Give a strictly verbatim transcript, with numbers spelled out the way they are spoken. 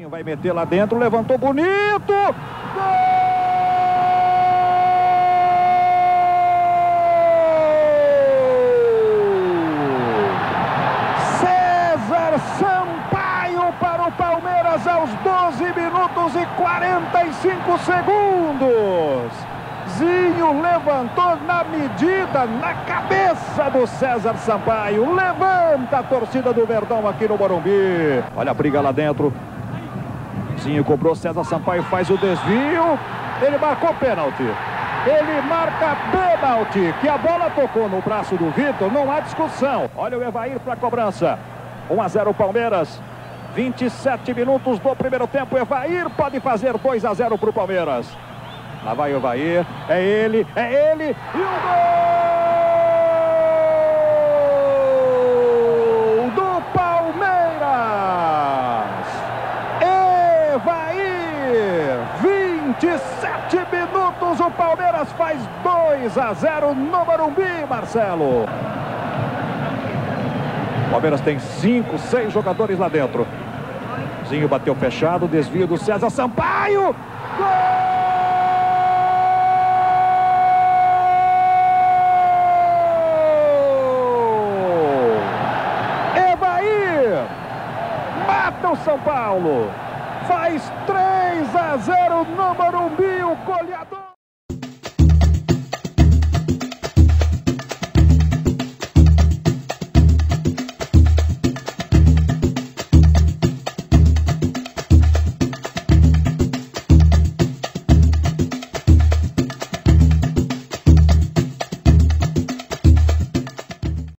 Zinho vai meter lá dentro, levantou bonito! Gol! César Sampaio para o Palmeiras aos doze minutos e quarenta e cinco segundos. Zinho levantou na medida, na cabeça do César Sampaio. Levanta a torcida do Verdão aqui no Morumbi. Olha a briga lá dentro. Zinho cobrou, César Sampaio faz o desvio. Ele marcou pênalti. Ele marca pênalti. Que a bola tocou no braço do Vitor, não há discussão. Olha o Evair para a cobrança. um a zero Palmeiras. vinte e sete minutos do primeiro tempo. Evair pode fazer dois a zero para o Palmeiras. Lá vai o Evair, é ele, é ele, e o gol do Palmeiras! Evair, vinte e sete minutos, o Palmeiras faz dois a zero no Morumbi, Marcelo. O Palmeiras tem cinco, seis jogadores lá dentro. Zinho bateu fechado, desvio do César Sampaio, gol! Mata o São Paulo, faz três a zero no Morumbi, o goleador.